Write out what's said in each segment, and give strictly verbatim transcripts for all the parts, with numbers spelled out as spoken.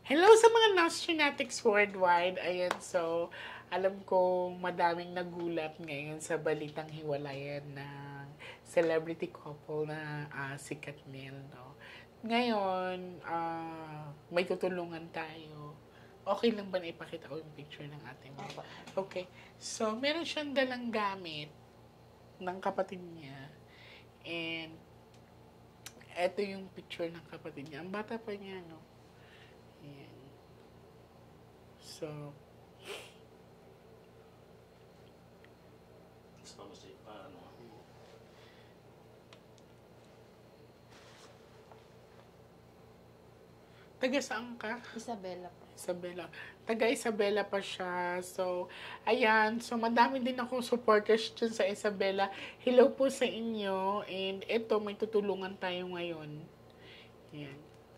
Hello sa mga Nostronatics worldwide. Ayan, so, alam ko madaming nagulat ngayon sa balitang hiwalayan ng celebrity couple na uh, si Katniel, no? Ngayon, uh, may tutulungan tayo. Okay lang ba na ipakita ko yung picture ng ate mo? Okay. So, meron siyang dalang gamit ng kapatid niya. And, eto yung picture ng kapatid niya. Ang bata pa niya, no? Ayan. So, taga saan ka? Isabela po. Isabela. Taga Isabela pa siya. So, ayan. So, madami din akong supporters dyan sa Isabela. Hello po sa inyo. And ito, may tutulungan tayo ngayon. Ayan.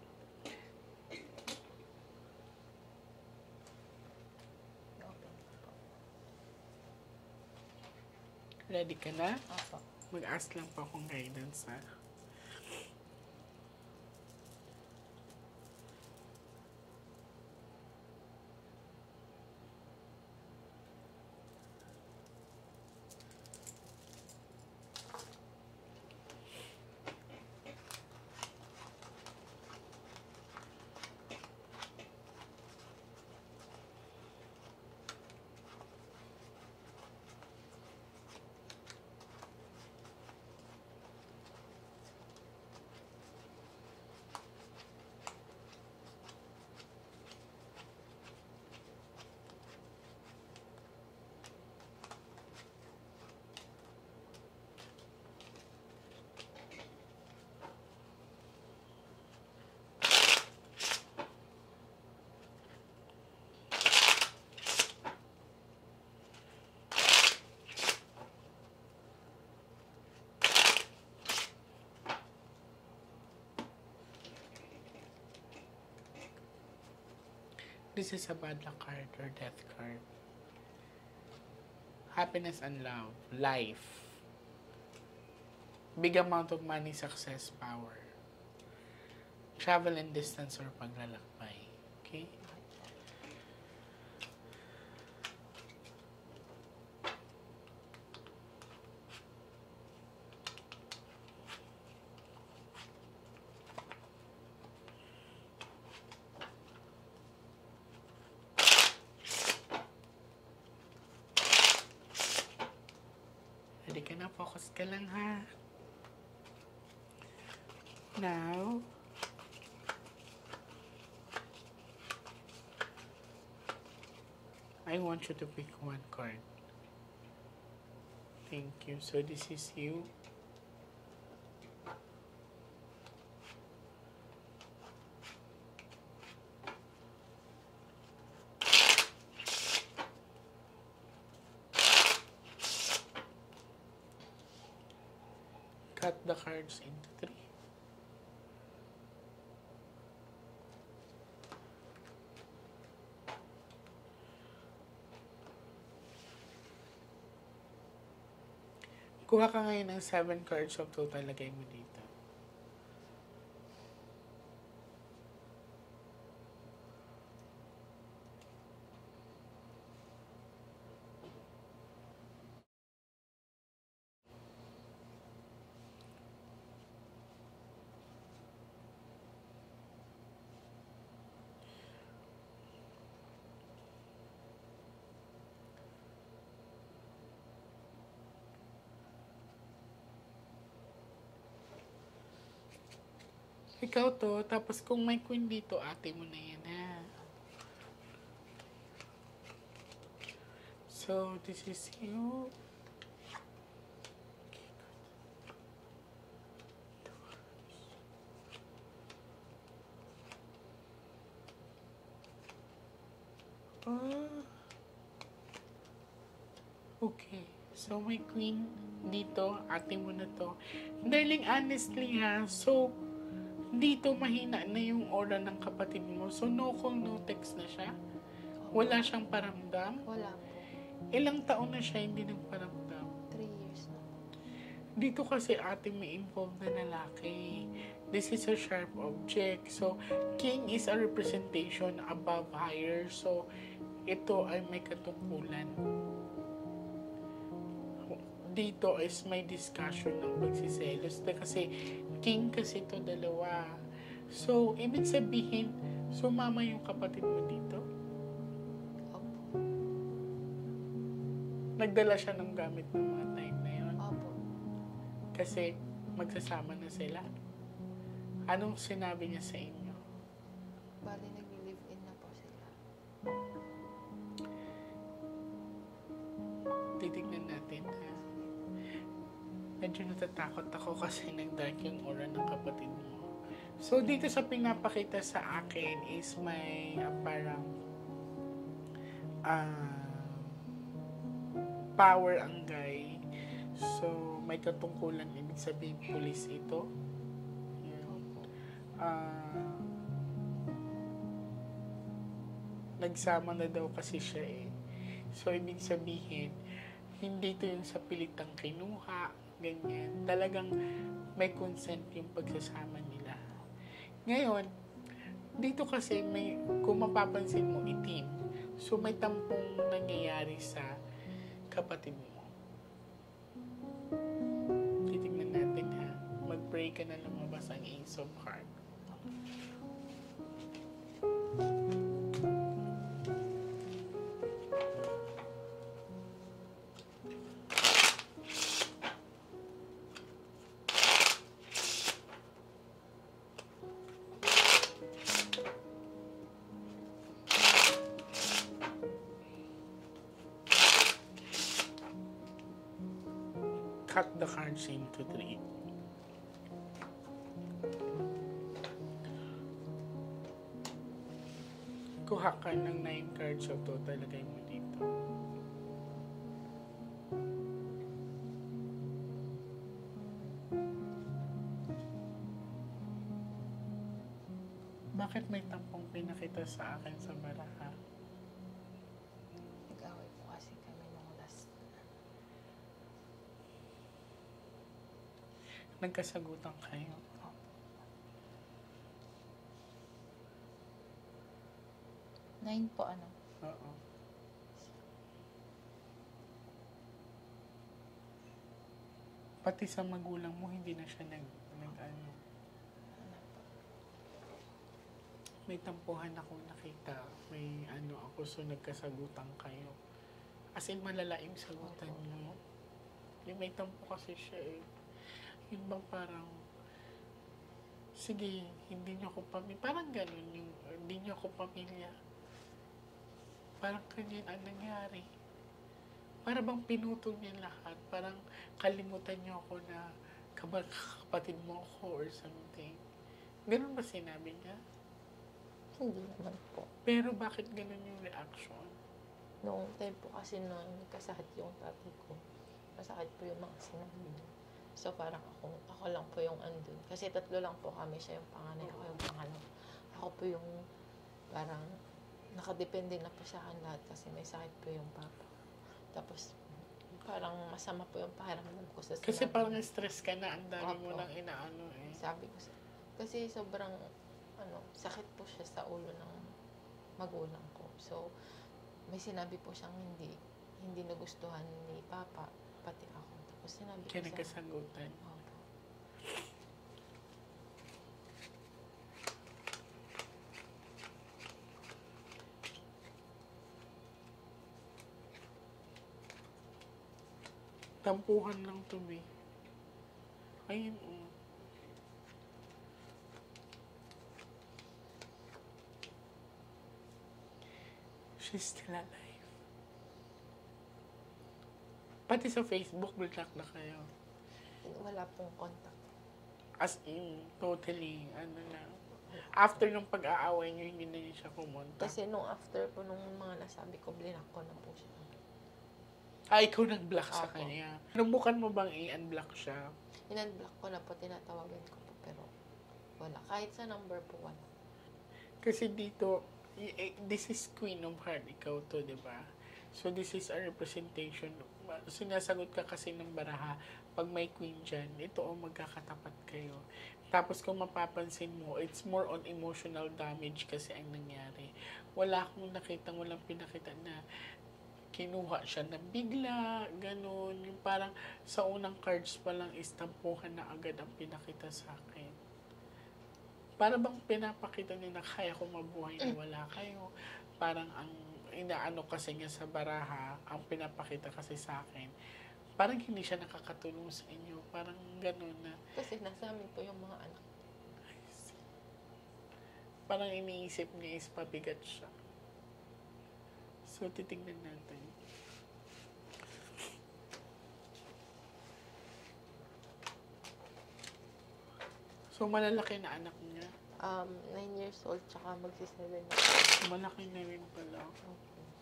Ready ka na? Opo. Mag-ask lang po akong guidance, ha? This is a bad luck card or death card. Happiness and love. Life. Big amount of money, success, power. Travel and distance or paglalakbay. Okay? Ready ka na? Focus ka lang, ha? Now, I want you to pick one card. Thank you. So, this is you. Cut the cards into three. Kuha ka ngayon ng seven cards of total. Lagay mo dito. Ikaw to, tapos kung may queen dito, ate mo na yan, ha? So, this is you. Ah. Okay. So, may queen dito, ate mo na to. Darling, honestly, ha? So, dito mahina na yung aura ng kapatid mo. So, no call, no text na siya. Wala siyang paramdam. Wala po. Ilang taon na siya hindi nagparamdam. Three years na. Dito kasi ate may involved na lalaki. This is a sharp object. So, king is a representation above higher. So, ito ay may katungkulan. Dito is may discussion ng pagsiselos. Kasi king kasi ito dalawa. So, ibig sabihin, sumama yung kapatid mo dito? Opo. Nagdala siya ng gamit ng mga time na yun? Opo. Kasi magsasama na sila. Anong sinabi niya sa inyo? Bali, nag-live-in na po sila. Titignan natin ha. Medyo natatakot ako kasi nag-dark yung aura ng kapatid mo. So, dito sa pinapakita sa akin is may uh, parang uh, power ang guy. So, may katungkulan, ibig sabihin police ito. Yan. Uh, nagsama na daw kasi siya eh. So, ibig sabihin, hindi ito yung sa pilitang kinuha, ganyan. Talagang may consent yung pagsasama nila. Ngayon, dito kasi may, kung mapapansin mo, itim. So, may tampong nangyayari sa kapatid mo. Titignan natin ha. Mag-pray ka na lumabas ang Ace of Heart. Cut the cards into three. Kuha ka ng nine cards of total, lagay mo dito. Bakit may tampong pinakita sa akin sa baraha? Nag-away po kasi kami nung last. Nagkasagutan kayo. Nine po, ano? Oo. Pati sa magulang mo, hindi na siya nag, nag ano. Ano po? May tampuhan akong nakita. May ano ako, so nagkasagutan kayo. As in, malala yung sagutan niyo. Yung may tampo kasi siya eh. Yun bang parang, sige, hindi niyo ako pamilya. Parang ganun yung, hindi niyo ako pamilya. Parang ganyan ang nangyari. Para bang pinutol niya lahat. Parang kalimutan niyo ako na kapatid mo ako or something. Ganun ba sinabi niya? Hindi naman po. Pero bakit ganun yung reaction? Noong time po kasi nung nagkasakit yung tatay ko, masakit po yung mga sinabi niya. So parang ako, ako lang po yung andun. Kasi tatlo lang po kami, siya yung panganay, ako yung pangalawa. Ako po yung parang nakadepende na po sa akin lahat kasi may sakit po yung papa. Tapos parang masama po yung pakiramdam ko sa sinabi. Kasi parang stress ka na, ang dami mo Opo. lang inaano eh. Sabi ko, sa- kasi sobrang ano, sakit po siya sa ulo ng magulang ko. So, may sinabi po siyang hindi, hindi nagustuhan ni Papa, pati ako. Tapos sinabi ko Kaya sa... nagkasagutan. Opo. Tampuhan lang to be. Ayun oh. She's still alive. Pati sa Facebook, block na kayo. Wala pong contact. As in, totally, ano na. After nung pag-aaway nyo, hindi na niya siya kumonta. Kasi nung after po nung mga nasabi ko, blinak ko na po siya. Ah, ikaw nag-block sa Apo. kanya. Nabukan mo bang i-unblock siya? In-unblock ko na po, tinatawagan ko po, pero wala. Kahit sa number po, wala. Kasi dito, y- eh, this is Queen of Heart, ikaw to, di ba? So, this is a representation. Sinasagot ka kasi ng baraha, pag may queen dyan, ito o magkakatapat kayo. Tapos kung mapapansin mo, it's more on emotional damage kasi ang nangyari. Wala akong nakita, walang pinakita na kinuha siya na bigla, ganun. Yung parang sa unang cards pa lang istampuhan na agad ang pinakita sa akin. Para bang pinapakita niya na kaya ko mabuhay na wala kayo. Parang ang inaano kasi niya sa baraha, ang pinapakita kasi sa akin, parang hindi siya nakakatulong sa inyo. Parang gano'n na. Kasi nasa amin po yung mga anak. Parang iniisip niya is pabigat siya. So, titignan natin. So, malalaki na anak niya. Um, nine years old, tsaka magsi-seven na. Malaki na rin pala. Okay.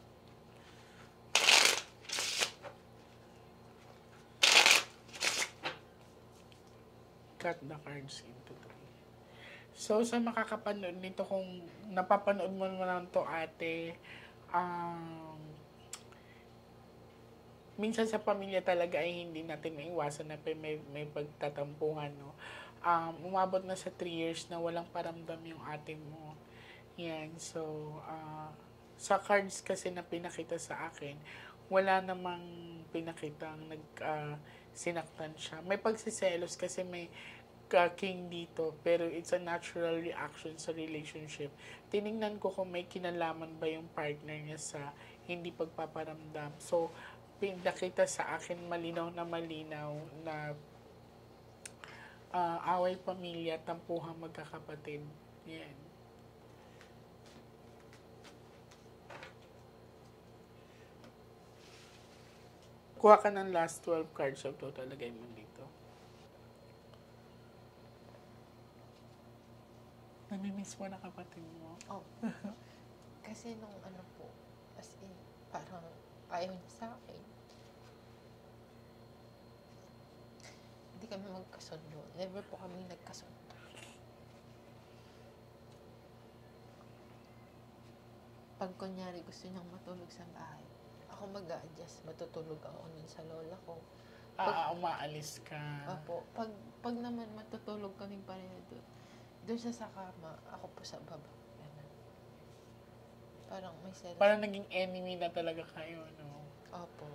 Cut the cards into three. So, sa makakapanood nito, kung napapanood mo naman to ate, um, minsan sa pamilya talaga ay hindi natin maiwasan na may, may pagtatampuhan, no? Um, umabot na sa three years na walang paramdam yung ate mo. Yan, so, uh, sa cards kasi na pinakita sa akin, wala namang pinakitang nag, uh, sinaktan siya. May pagsiselos kasi may uh, king dito, pero it's a natural reaction sa relationship. Tiningnan ko kung may kinalaman ba yung partner niya sa hindi pagpaparamdam. So, pinakita sa akin malinaw na malinaw na uh, away pamilya, tampuhang magkakapatid. Yan. Kuha ka ng last twelve cards of total, lagay mo dito. Namimiss mo na kapatid mo. Oh. Kasi nung ano po, as in, parang ayaw niya sa akin. Hindi kami magkasundo. Never po kami nagkasundo. Pag kunyari gusto niyang matulog sa bahay, ako mag-a-adjust, matutulog ako nun sa lola ko. Ah, umaalis ka. Opo, pag, pag naman matutulog kami pareho doon, doon siya sa kama, ako po sa baba. Ganun. Parang may selos. Parang naging enemy na talaga kayo, no? Opo.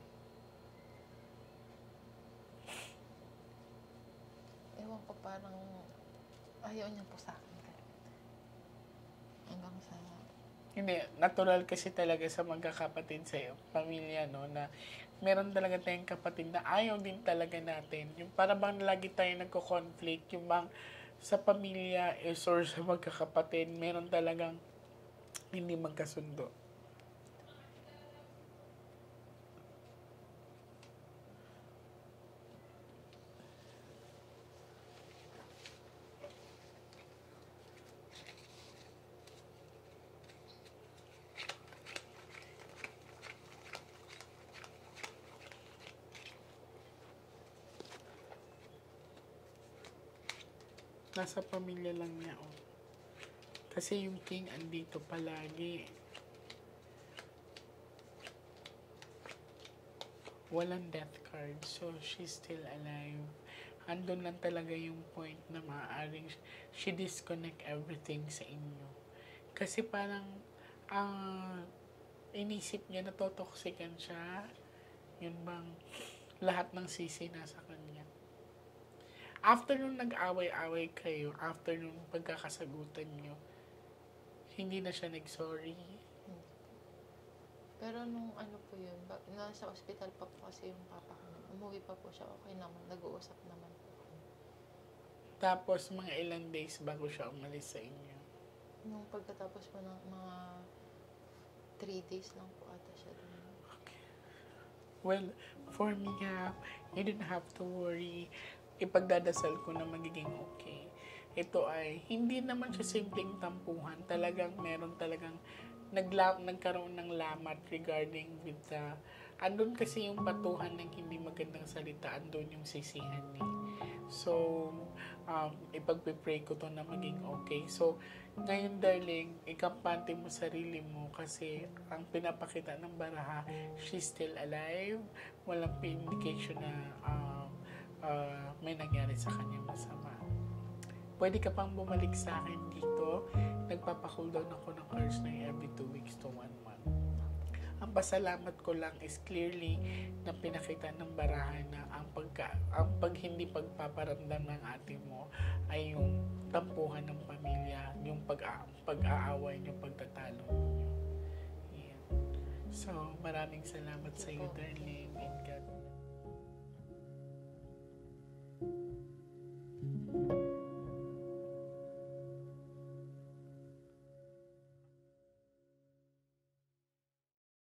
Ewan ko, parang ayaw niya po sa akin. Hanggang sa... Hindi, natural kasi talaga sa magkakapatid sa pamilya, no, na meron talaga tayong kapatid na ayaw din talaga natin. Yung para bang lagi tayo nagko-conflict, yung bang sa pamilya is or sa magkakapatid, meron talagang hindi magkasundo. Nasa pamilya lang niya, oh. Kasi yung king andito palagi. Walang death card, so she's still alive. Andun lang talaga yung point na maaaring she disconnect everything sa inyo. Kasi parang, ang uh, inisip niya na totoxican siya, yun bang lahat ng sisi nasa kanya. After nung nag-away-away kayo, after nung pagkakasagutan nyo, hindi na siya nag-sorry. Pero nung ano po yun, nasa ospital pa po kasi yung papa ko. Umuwi pa po siya, okay naman, nag-uusap naman po kami. Tapos mga ilang days bago siya umalis sa inyo? Nung pagkatapos po ng mga three days lang po ata siya doon. Okay. Well, for me, ha, you didn't have to worry. Ipagdadasal ko na magiging okay. ito ay hindi naman siya simpleng tampuhan. Talagang meron talagang nagla, nagkaroon ng lamat regarding with the, andun kasi yung patuhan ng hindi magandang salita, andun yung sisihan ni. So, um, ipagpipray ko to na maging okay. So, ngayon darling, ikampante mo sarili mo kasi ang pinapakita ng baraha, she's still alive. Walang indication na um, uh, may nangyari sa kanya masama. Pwede ka pang bumalik sa akin dito. Nagpapacool down ako ng course na every two weeks to one month. Ang pasalamat ko lang is clearly na pinakita ng barahan na ang, pagka, ang pag hindi pagpaparamdam ng ate mo ay yung tampuhan ng pamilya, yung pag, pag-aaway nyo, pagtatalo nyo. Yeah. So, maraming salamat sa iyo, darling. And God